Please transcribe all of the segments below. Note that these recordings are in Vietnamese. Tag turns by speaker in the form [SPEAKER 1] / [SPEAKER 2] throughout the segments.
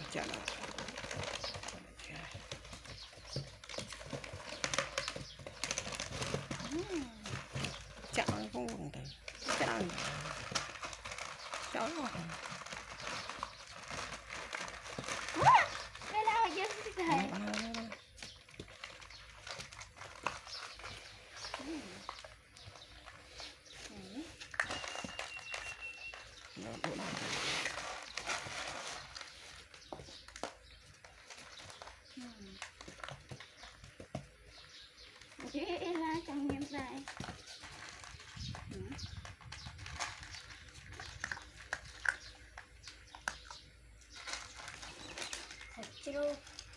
[SPEAKER 1] chả là chả không bằng từ chả chó
[SPEAKER 2] đây là gì thế chị là trong miếng dài thật chưa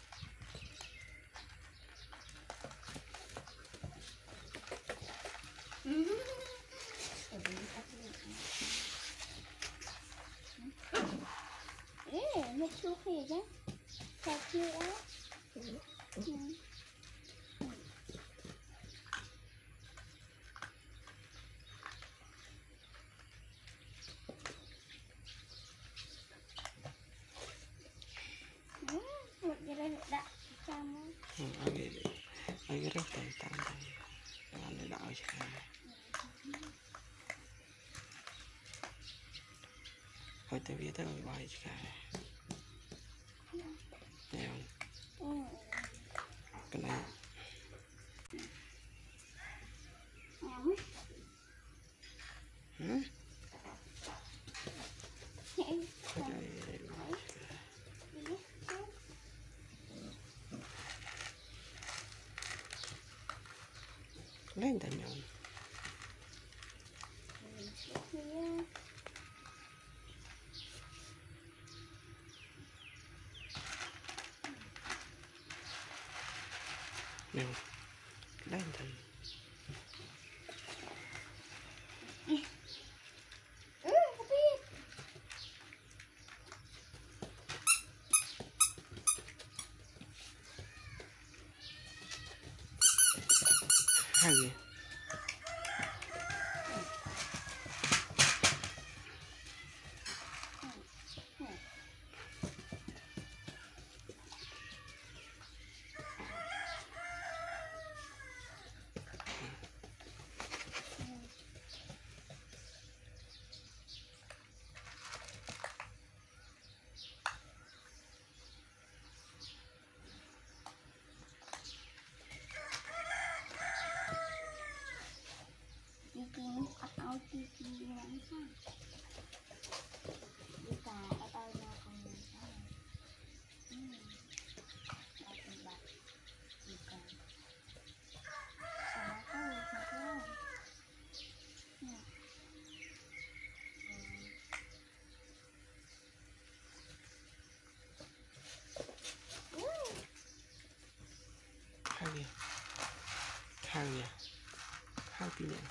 [SPEAKER 2] một số khi chứ thật chưa á một cái đây đã chăm
[SPEAKER 1] ai rất tệ tạm anh để đợi chứ thôi tới phía tới bài chứ nè cái này lên tay nhau nè lên tay hai gì
[SPEAKER 2] atau TV yang sana bisa atau yang komentar akibat bisa sama tahu sama
[SPEAKER 1] hai tí nữa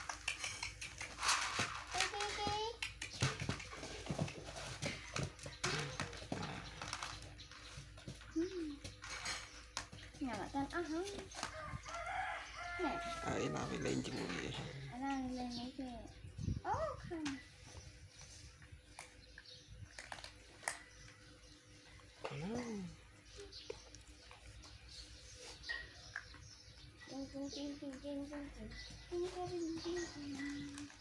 [SPEAKER 2] nhà bạn tên á hả nè
[SPEAKER 1] ấy nó phải lên chứ gì
[SPEAKER 2] nó lên mấy cái không Ding ding ding ding ding ding ding ding ding ding ding